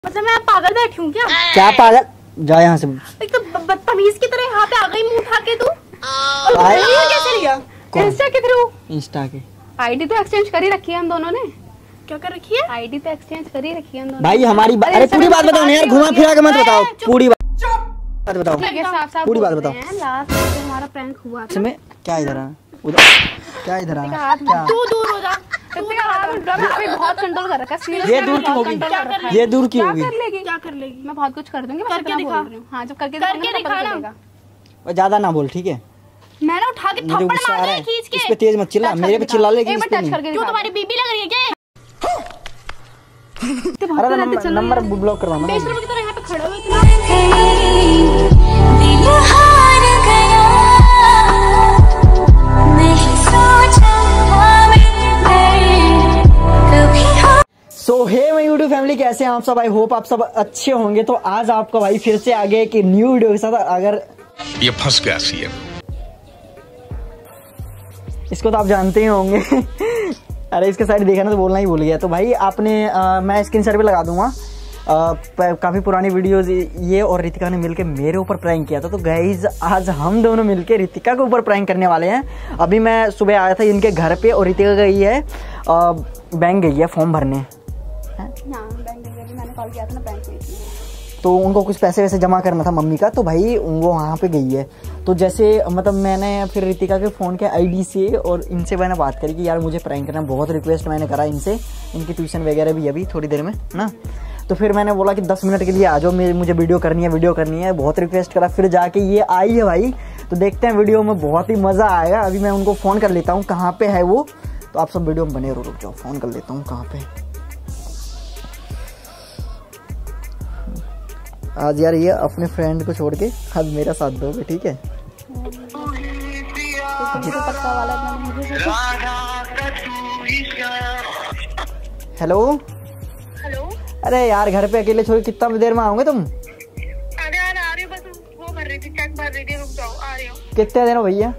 मतलब मैं पागल बैठी हूँ क्या? क्या पागल? जा यहाँ से। एक तो बदतमीज की तरह यहाँ पे आ गई मुंह उठा के तू। कैसे लिया? इंस्टा के थ्रू? इंस्टा के। आईडी तो एक्सचेंज कर ही रखी है हम दोनों ने। क्या कर रखी है? आईडी तो एक्सचेंज कर ही रखी है हम दोनों। भाई हमारी अरे पूरी बात बताओ यार, घुमा फिरा के मत बताओ, पूरी बात बताओ, पूरी बात बताओ। लास्ट में हमारा प्रैंक हुआ था। इसमें क्या इधर आ उधर क्या इधर आ क्या? तू दूर हो जा। बहुत कंट्रोल कर रखा है। ये दूर क्यों होगी? ये दूर क्यों होगी? क्या कर लेगी? मैं बहुत कुछ कर दूंगी। करके दिखा। हाँ जब करके दिखा ना। ज्यादा ना बोल, ठीक है? मैंने उठा के थप्पड़ मार दिया खींच के। इस पे तेज मत चिल्ला, मेरे पे चिल्ला लेगी। क्यों तुम्हारी बीबी लग रही है क्या? अरे नंबर ब्लॉक करवाना। बेशर्म की तरह यहाँ पे खड़े हुए so hey my YouTube family, कैसे हैं आप सब? आई होप आप सब अच्छे होंगे। तो आज आपका भाई फिर से आ गया कि न्यू वीडियो के साथ। अगर ये फंस गया सी है, इसको तो आप जानते ही होंगे। अरे इसके साइड देखा ना तो बोलना ही भूल गया। तो भाई आपने मैं स्क्रीन शॉट भी लगा दूंगा। काफी पुरानी वीडियोस ये और रितिका ने मिलकर मेरे ऊपर प्रैंक किया था। तो गाइज आज हम दोनों मिलकर रितिका के ऊपर प्रैंक करने वाले हैं। अभी मैं सुबह आया था इनके घर पे और रितिका गई है बैंक गई है फॉर्म भरने। मैंने कॉल किया था ना बैंक में, तो उनको कुछ पैसे वैसे जमा करना था मम्मी का। तो भाई वो वहाँ पे गई है। तो जैसे मतलब मैंने फिर रितिका के फ़ोन के आईडी से और इनसे मैंने बात करी कि यार मुझे प्रैंक करना, बहुत रिक्वेस्ट मैंने करा इनसे। इनकी ट्यूशन वगैरह भी अभी थोड़ी देर में ना। तो फिर मैंने बोला कि 10 मिनट के लिए आ जाओ, मुझे वीडियो करनी है, बहुत रिक्वेस्ट करा। फिर जाके ये आई है भाई। तो देखते हैं वीडियो में, बहुत ही मज़ा आएगा। अभी मैं उनको फ़ोन कर लेता हूँ, कहाँ पर है वो। तो आप सब वीडियो में बने रहो, रुक जाओ, फ़ोन कर लेता हूँ कहाँ पर। आज यार ये अपने फ्रेंड को छोड़ के आज मेरा साथ दोगे, ठीक है? Hello hello. अरे यार घर पे अकेले छोड़ कितना देर में आओगे तुम? अरे यार आ रही हूँ, बस वो कर रही थी, चेक भर रही थी, रुक जाओ आ रही हूँ। कितने देर हो भैया?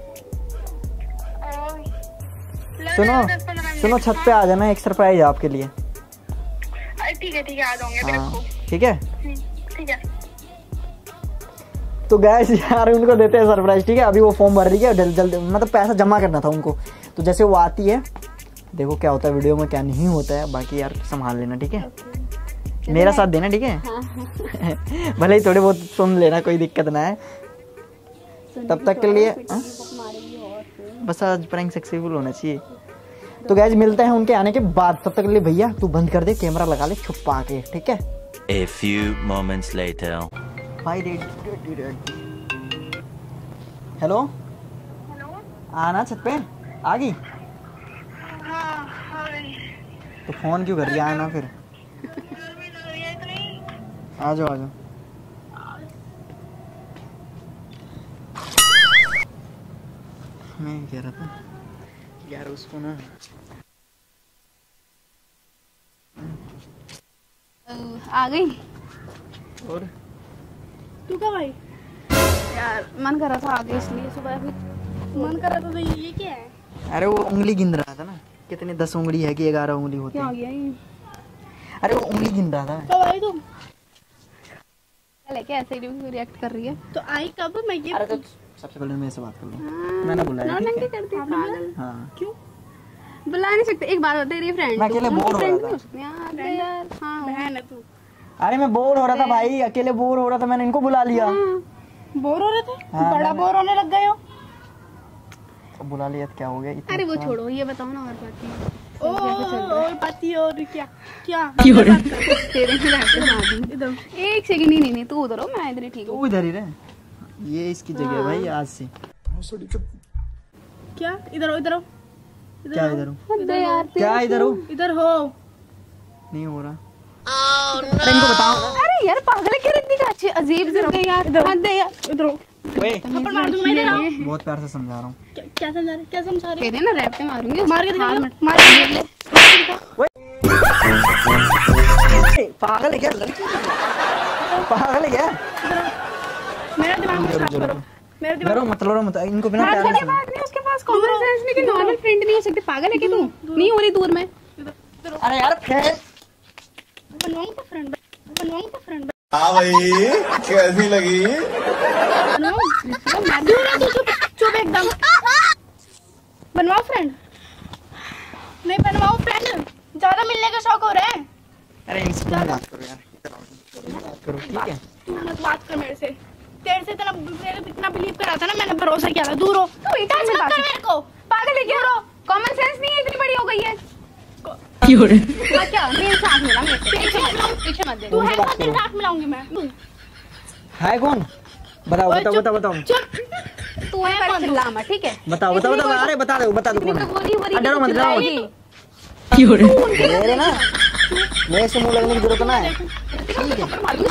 सुनो छत पे आ जाना, एक सरप्राइज है आपके लिए। ठीक है आ जाऊंगे। हाँ ठीक है। ठीक है। तो गैस यार उनको देते हैं सरप्राइज, ठीक है? अभी वो फॉर्म भर रही है, जल्दी मतलब पैसा जमा करना था उनको। तो जैसे वो आती है, देखो क्या होता है वीडियो में, क्या नहीं होता है। बाकी यार संभाल लेना, ठीक है? मेरा साथ देना, ठीक है? भले ही थोड़े बहुत सुन लेना, कोई दिक्कत ना है। तब तक के लिए बस आज प्रैंक सक्सेसफुल होना चाहिए। तो गैस मिलते हैं उनके आने के बाद। तब तक के लिए भैया तू बंद कर दे, कैमरा लगा ले छुपा के, ठीक है? A few moments later. Hello आना छत पे आ गई। तो फोन क्यों कर रही है? आना फिर। आ जाओ मैं कह रहा था यार उसको ना, आ गई। और तू कब आई? यार मन कर रहा था आगे, इसलिए सुबह भी मन कर रहा था। तो ये क्या है? अरे वो उंगली गिन रहा था ना, कितने 10 उंगली है कि 11 उंगली होती है। क्या हो गया ये? अरे वो उंगली गिन रहा था। कब आई तुम? लेके ऐसे ही रिएक्ट कर रही है। तो आई कब? मैं ये अरे तो सबसे पहले मेरे से बात कर लो। मैंने बुलाया, ठीक है? करती है पागल। हाँ क्यों बुला नहीं सकते? एक बात बता, तेरी फ्रेंड मैं अकेले बोर हो रहा था यार। हाँ बहन है तू। अरे मैं बोर हो रहा था भाई, अकेले बोर हो रहा था, मैंने इनको बुला लिया। बोर हो रहे थे? हाँ, बड़ा बोर होने लग गए हो। तो बुला लिया तो क्या हो गया? अरे वो छोड़ो, ये बताओ ना और बाकी। और बाकी और क्या क्या तेरे इधर एक सेकंड ही नहीं, तू उधर हो, मैं इधर ठीक हूँ। तू इधर ही रहे, ये इसकी जगह है भाई आज से। क्या इधर हो? इधर हो। क्या इधर हो? क्या इधर हो? इधर हो। नहीं हो रहा। अरे इनको बताओ। अरे यार पागल है क्या? इतनी अच्छी अजीब से यार। इधर हो। थप्पड़ मार दूंगा। इधर आओ। बहुत प्यार से समझा रहा हूँ। क्या समझा रहे? क्या समझा रहे? ना रैप पे मारूंगी। मार के दिखा, मार के ले। पागल है क्या? पागल है क्या? मेरा दिमाग मेरे दिमाग मतलब इनको बिना प्यार से नहीं, उसके पास कॉमन सेंस नहीं कि नॉर्मल फ्रेंड नहीं हो सकते। पागल है क्या तू? नहीं हो रही दूर में। अरे यार फ्रेंड बनवाऊं तो फ्रेंड बनवाऊं तो फ्रेंड हाँ भाई कैसी लगी? चुप एकदम। बनवाओ फ्रेंड। नहीं बनवाओ फ्रेंड, ज्यादा मिलने का शौक हो रहा है। अरे इनसे बात करो यार, बात करो ठीक है। तू मत बात कर मेरे से, तेरे से इतना बिलीव करा था ना, मैंने भरोसा किया था। दूर हो तू, इधर मत कर मेरे को, पागल है क्या? कॉमन सेंस नहीं है, इतनी बड़ी हो गई है। क्या मेरे साथ मिला, मेरे पीछे मत दे। तू है कौन, तेरे साथ मिलाऊंगी मैं। है कौन? बताओ बताओ बताओ बताओ। तू है कौन? चिल्ला मत, ठीक है? बताओ बताओ बताओ। अरे बता दो कौन है। डरो मत डरो मत। मेरे ना मेरे से मुंह लगने की जरूरत ना है, ठीक है?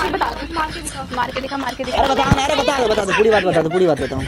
मार के दिखा। अरे बता दो पूरी बात बताओ।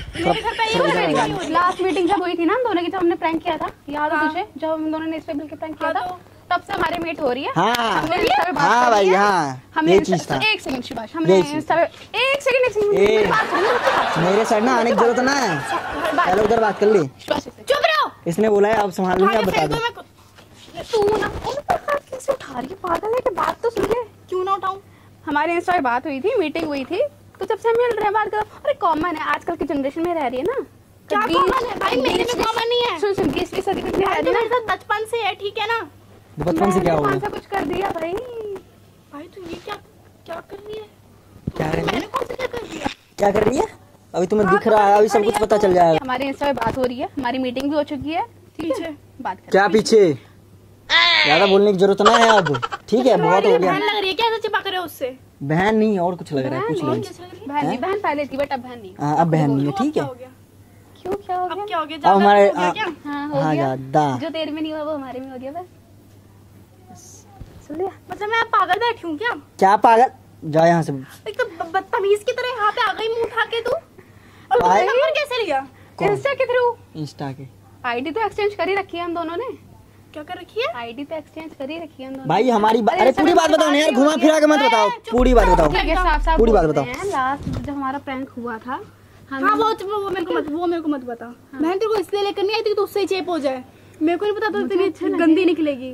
लास्ट मीटिंग जब हुई थी ना हम दोनों की, जब हमने प्रैंक किया था, याद है तुझे? जब हम दोनों ने इस पे मिलकर प्रैंक किया था, तब से हमारी मीट हो रही है। हाँ भाई हाँ, ये चीज था। एक सेकंड शिवाश, हमने एक सेकंड मेरे साइड ना आने की जरूरत ना है, पहले उधर बात कर ली। चुप रहो। इसने बोला है आप संभाल लूंगी, आप बता दो। तू ना कैसे उठा रही है, पागल है कि? बात तो सुन ले। क्यों ना उठाऊं? हमारे इंस्टा पे बात हुई थी, मीटिंग हुई थी, तो जब से हम मिल रहे हैं बात करो। अरे कॉमन है, आजकल की जनरेशन में रह रही है ना। क्या कॉमन है भाई? मेरे में कॉमन नहीं है। सुन 20वीं सदी में रह रही है ना, बचपन से है, ठीक है ना? बचपन से क्या हो गया? कुछ कर दिया भाई तू ये क्या कर रही है? क्या कर रही है? मैंने कौन सा क्या कर दिया? क्या कर रही है? अभी तुम्हें दिख रहा है, अभी सब कुछ पता चल जाएगा। हमारे इंस्टा पे बात हो रही है, हमारी मीटिंग भी हो चुकी है, ठीक है? बात कर। क्या पीछे? ज्यादा बोलने की जरूरत ना है अब, ठीक है? बहुत हो गया। बहन लग रही है क्या? ऐसा चिपक रहे हो उससे? बहन नहीं और कुछ लग रहा है, कुछ नहीं। बहन पहले थी, बट अब बहन नहीं। अब बहन नहीं है, ठीक है? क्यों क्या हो गया? अब क्या हो गया? अब हमारे हाँ ज्यादा जो तेरे में नहीं हुआ वो हमारे में हो गया। बस सुन लिया? मतलब मैं पागल बैठी हूँ क्या? क्या पागल? जा यहाँ से। एक तो बदतमीज की तरह यहाँ पे आ गई मुंह उठा के तू। और तूने नंबर कैसे लिया? इंस्टा के थ्रू? इंस्टा के आईडी तो एक्सचेंज कर ही रखी है हम दोनों ने। क्या कर रखी है? आईडी तो एक्सचेंज कर ही रखी है हम दोनों। भाई हमारी अरे पूरी बात बताओ ना यार, घुमा फिरा के मत बताओ, पूरी बात बताओ। ठीक है, साफ पूरी बात बताओ। लास्ट जब हमारा प्रैंक हुआ था, हाँ वो मेरे को मत बता। मैं तेरे को इसलिए लेकर नहीं आई थी कि उससे चेप हो जाए। मेरे को नहीं पता तो तेरी गंदी निकलेगी।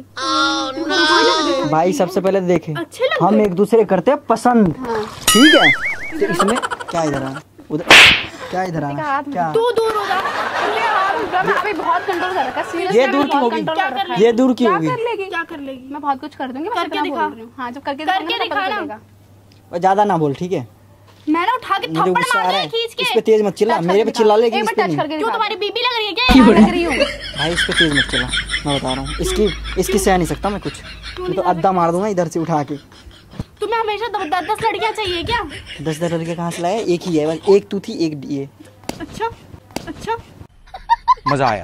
भाई सबसे पहले देखे अच्छे लगते हम एक दूसरे करते हैं पसंद, ठीक है? तो इसमें क्या इधर आना उधर, क्या इधर आना, क्या तू दूर हो जा। अभी बहुत कंट्रोल कर रखा है। ये दूर की होगी, ये दूर की होगी। क्या कर लेगी? मैं बहुत कुछ कर दूंगी, करके दिखा। हाँ जब करके दिखा ना। ज्यादा ना बोल, ठीक है? मैंने उठा के मुझे थप्पड़ गुस्सा आ मार रहा दिया है, खींच के। इस पे तेज मत चिल्ला, मेरे पे चिल्ला लेगी, इस पे नहीं। क्यों तुम्हारी बीबी लग रही है क्या? लग रही हूँ भाई इस पे तेज मत चिल्ला, मैं बता रहा हूँ। इसकी सह नहीं सकता मैं कुछ, मैं तो अद्दा मार दूंगा इधर से उठा के। तुम्हें हमेशा 10 लड़कियां चाहिए क्या? 10 लड़के कहाँ से लाए? एक ही है, एक तू थी एक ये। अच्छा मजा आया,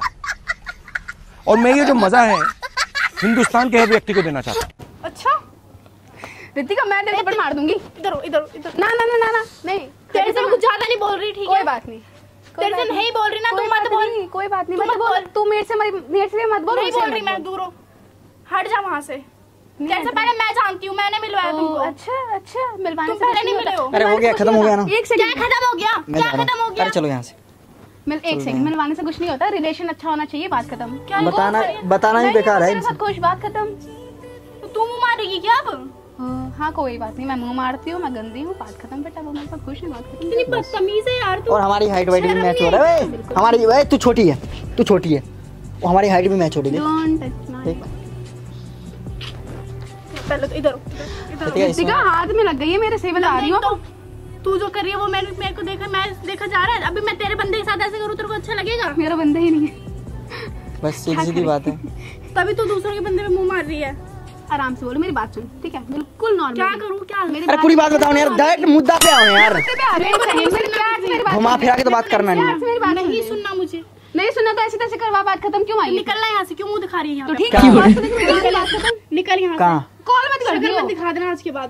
और मैं ये जो मजा है हिंदुस्तान के हर व्यक्ति को देना चाहता हूँ। अच्छा रितिका, मैं तेरे थप्पड़ मार दूंगी। इधर ना नहीं, तेरे से मैं कुछ ज्यादा नहीं बोल रही, ठीक है? कोई बात नहीं, तेरे से नहीं बोल रही ना, तू मत बोल। कोई बात नहीं, मत बोल। तू मेरे से मत बोल। नहीं बोल रही मैं, दूर हो, हट जा वहाँ से। तेरे से पहले मैं जानती हूँ, मैंने मिलवाया तुमको। अच्छा मिलवाने तुम पहले नहीं मिले हो। अरे हो गया, खत्म हो गया ना? एक सेकंड, क्या खत्म हो गया? मैं जा रहा हूँ। अरे चलो यहाँ से। एक सेकंड, मिलवाने से कुछ नहीं होता, रिलेशन अच्छा होना चाहिए, बात खत्म। बताना ही बेकार है। खुश, बात खत्म। तू मुँह मारेगी क्या अब? हाँ कोई बात नहीं, मैं मुंह मारती हूँ, मैं गंदी हूँ, बात खत्म। बेटा वो मेरे साथ खुश है, बात खत्म। इतनी बदतमीज है यार तू। और हमारी हाइट वाइट भी मैच हो रहा है। हमारी तू छोटी है, वो हमारी हाइट भी मैच हो रही है। Don't touch my. पहले तो इधर रितिका हाथ में लग गई है मेरे, से बता रही हूँ। तू जो कर रही है वो मेरे को देखा जा रहा है। अभी मैं तेरे बंदे के साथ ऐसे करूँ, तेरे को अच्छा लगेगा? मेरा बंदा ही नहीं है, बस सीधी बात है। तभी तो दूसरों के बंदे पे मुंह मार रही है। आराम से बोलो, मेरी बात सुन, ठीक है? बिल्कुल नॉर्मल। क्या करूँ क्या? अरे पूरी बात बताओ ना यार, डायरेक्ट मुद्दा पे आओ यार। घुमा फिरा के तो बात करना नहीं। मेरी बात नहीं सुनना, मुझे नहीं सुनना, तो ऐसे तैसे करवा, बात खत्म। क्यों आई? निकलना यहाँ से, क्यों मुंह दिखा रही है यहाँ तो पे? ठीक है, निकल यहाँ से। कहाँ? कॉल मत कर दियो, मत दिखा देना आज के बाद।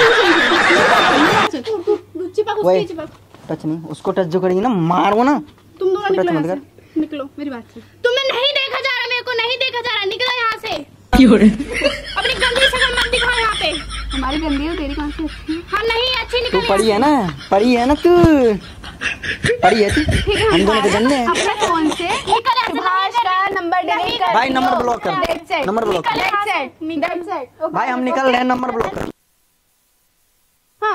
टच नहीं, उसको टच जो करेंगी ना मारो ना। तुम दोनों टच निकलो मत यहाँ कर। से। निकलो। मेरी बात सुन। तुम्हें नहीं देखा जा रहा, मेरे को नहीं देखा जा रहा, निकलो यहाँ से। अपनी गंदी शक्ल मत दिखाओ यहाँ पे। हमारी गंदी है, तेरी कौन सी अच्छी है? हाँ नहीं अच्छी, तू निकल। पढ़ी है ना तू, पढ़ी है तू। हम दोनों तो गंदे हैं। अपने फोन से सुभाष का नंबर डिलीट कर। भाई नंबर ब्लॉक कर, नंबर ब्लॉक कर। भाई हम निकल रहे हैं, नंबर ब्लॉक कर।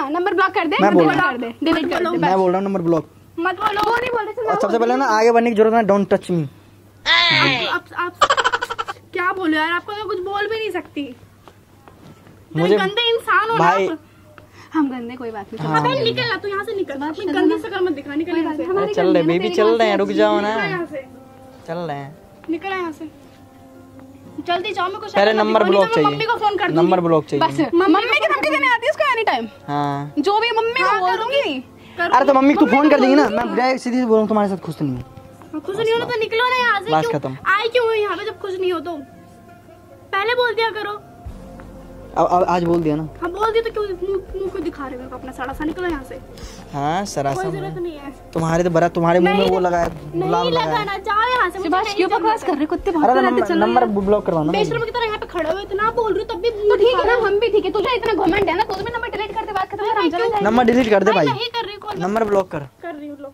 हाँ नंबर ब्लॉक कर दे, मैं बोल डिलीट कर दे, डिलीट कर दे। मैं बोल रहा हूँ नंबर ब्लॉक। मत बोलो, वो नहीं बोल रहे थे, और सबसे पहले ना आगे बढ़ने की जरूरत है, डोंट टच मी। आप क्या बोलो यार, आपको मैं कुछ बोल भी नहीं सकती। मुझे गंदे इंसान हो भाई आप। हम गंदे कोई बात नहीं। हाँ, अबे निकल ना तू यहाँ से, निकल। अपनी गंदी शक्ल मत दिखा, निकल यहाँ से। हमारी चल गंदी रहे है ना, बेबी, तेरी चल कौन रहे हैं, सी रुक अच्छी जाओ है? ना, निकल यहाँ से, चल रहे हैं। निकल यहाँ से, जल्दी जाओ। मेरे को पहले नंबर ब्लॉक चाहिए, मम्मी को फोन कर दूंगी। नंबर ब्लॉक बस चाहिए। मम्मी की धमकी देने आती है उसको एनी टाइम, हाँ जो भी मम्मी को बोल दूंगी। अरे तो मम्मी तू फोन कर देगी ना, मैं डायरेक्ट सीधी बोल रहा हूँ तुम्हारे साथ खुश तो नहीं हूँ। खुश नहीं हो तो निकलो ना यहाँ से। बस क्यों खत्म। आए क्यों हो यहाँ पे जब खुश नहीं हो तो? पहले बोल दिया करो। अब आज बोल दिया ना। हाँ बोल दिया तो क्यों मुंह क्यों दिखा रहे हो मेरे को अपना साड़ा सा? निकलो यहाँ से, हाँ कोई सरासर जरूरत नहीं है। तुम्हारे तो बड़ा, तुम्हारे मुंह में नहीं, वो लगा है, गुलाब नहीं लगा है। लगाना, जाओ यहाँ से। मुझे सुभाष नहीं क्यों जरूरत बकवास है। कर रहे, कुत्ते अरे भागते तो रहते, चल नंबर ब्लॉक करवाना। बेशर्म की तरह यहाँ पे खड़े हुए इतना बोल रही हो तब भी तो ठीक है ना, हम भी ठीक है। तुझे इतना घमंड है ना, तो भी नंबर डिलीट करते बात खत्म कर, हम चले जाएंगे। नंबर डिलीट कर दे भाई, नहीं कर रही हूँ कॉल, नंबर ब्लॉक कर। कर रही हूँ। लो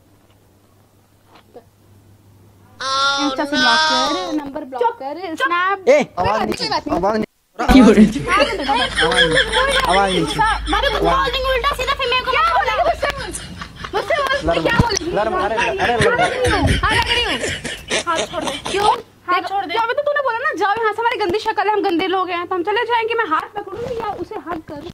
इंस्टा से ब्लॉक कर, नंबर ब्लॉक कर, स्नैप। ए आवाज कोई बात नहीं, नहीं। आवाज नहीं, आवाज नहीं। मैंने कुछ बोल देंगे उल्टा सीधा, फिर मेरे को क्या बोलेगी मुझसे? मुझसे बोल, क्या बोलेगी? लड़ अरे हाँ, लग रही हूँ। हाथ छोड़ दे। क्यों? हाथ छोड़ दे। अभी तो तूने बोला ना जाओ यहाँ से, हमारी गंदी शक्ल है, हम गंदे लोग हैं, तो हम चले जाएंगे। मैं हाथ पकड़ूंगी या उसे हग करूं?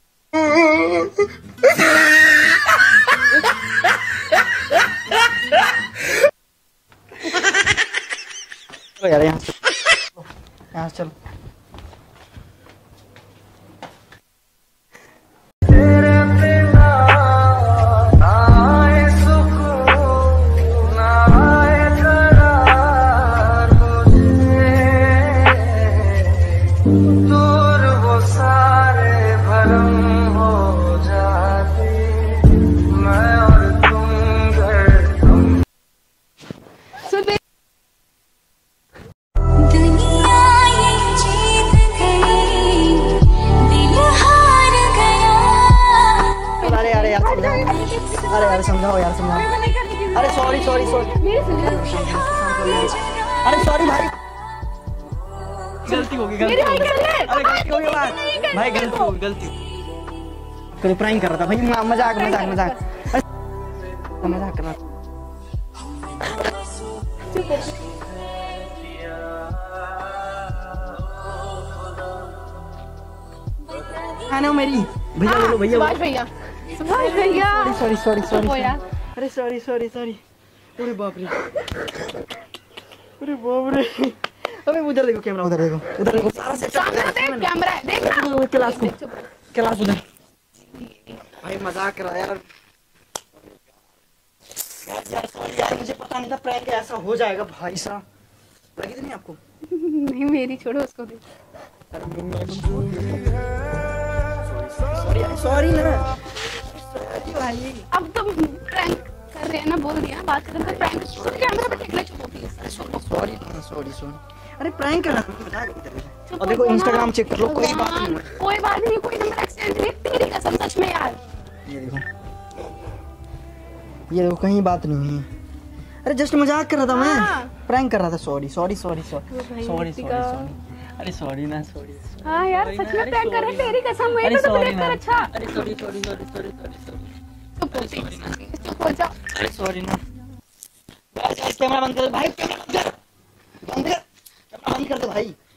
चलो यार यहाँ से चलो। सुन बे- अरे यार अरे यार समझाओ यार, समझाओ। अरे सॉरी सॉरी सॉरी, अरे सॉरी भाई, गलती हो गई, गलती हो गई, अरे गलती हो गई भाई, गलती हो गई, गलती। कल प्रैंक कर रहा था भाई, मजाक मजाक मजाक, मजाक कर रहा था। खाना मेरी भैया बोलो, भैया सुभाष भैया, सुभाष भैया। सॉरी सॉरी सॉरी वो सॉरी, यार, अरे सॉरी सॉरी सॉरी, अरे बाप रे, अरे बाप रे। अबे उधर देखो कैमरा, उधर देखो, उधर देखो, सारा सेट सामने देख कैमरा है, देख ना। क्लास को, क्लास उधर। भाई मजाक कर रहा है यार, यार सॉरी यार, मुझे पता नहीं था प्रैंक ऐसा हो जाएगा भाई साहब। लगी तो नहीं आपको? नहीं मेरी छोड़ो, उसको दे। सॉरी सॉरी ना, सॉरी भाई। अब तुम प्रैंक कर रहे हैं ना, बोल दिया, बात खत्म कर। प्रैंक कैमरा पे टिकले, चुप हो प्लीज। सॉरी सॉरी सॉरी, अरे प्रैंक कर रहा हूं। और देखो इंस्टाग्राम चेक कर लो, कोई बात नहीं है। कोई बात नहीं, कोई नंबर एक्सीडेंटली, तेरी कसम सच में यार। ये देखो, ये देखो, कहीं बात नहीं है। अरे जस्ट मजाक कर रहा था मैं, प्रैंक कर रहा था। Sorry sorry sorry sorry sorry sorry, अरे सॉरी ना, सॉरी। हाँ यार सच में प्रैंक कर रहे, तेरी कसम। वही तो तुम देखकर अच्छा। अरे sorry sorry sorry sorry sorry, चुप हो जा, चुप हो जा। अरे सॉरी ना। कैमरा बंद कर दो भाई, कैमरा बंद कर, बंद कर, कैमरा बंद कर दो भाई।